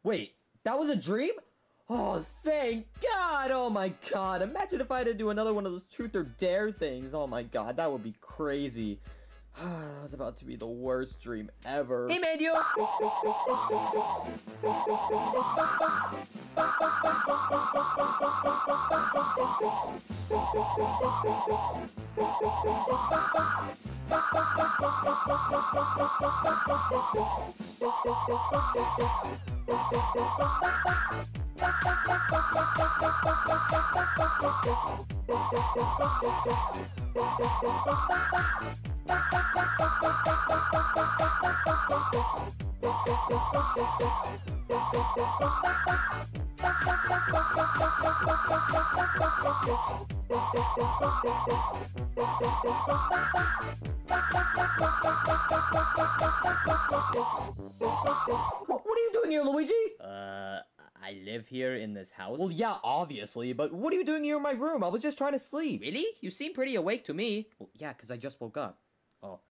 Wait, that was a dream? Oh, thank God! Oh my God! Imagine if I had to do another one of those truth or dare things. Oh my God, that would be crazy. That was about to be the worst dream ever. Hey, Manuel! What are you doing here, Luigi? I live here in this house. Well, yeah, obviously, but what are you doing here in my room? I was just trying to sleep. Really? You seem pretty awake to me. Well, yeah, because I just woke up. Oh.